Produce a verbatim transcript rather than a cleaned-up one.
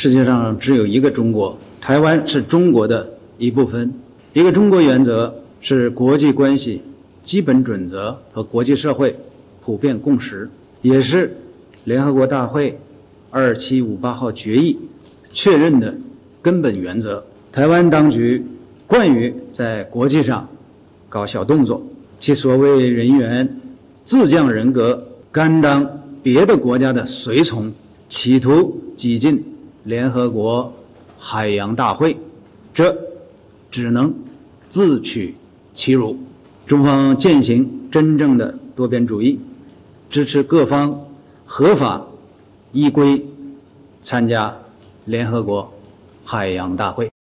世界上只有一个中国，台湾是中国的一部分。一个中国原则是国际关系基本准则和国际社会普遍共识，也是联合国大会二七五八号决议确认的根本原则。台湾当局惯于在国际上搞小动作，其所谓人员自降人格，甘当别的国家的随从，企图挤进联合国海洋大会，这只能自取其辱。中方践行真正的多边主义，支持各方合法依规参加联合国海洋大会。